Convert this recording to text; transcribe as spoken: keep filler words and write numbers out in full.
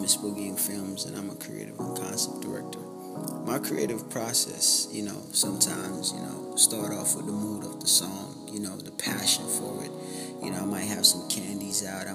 is Spugyinkfilms, and I'm a creative and concept director. My creative process, you know, sometimes, you know, start off with the mood of the song, you know, the passion for it. You know, I might have some candies out.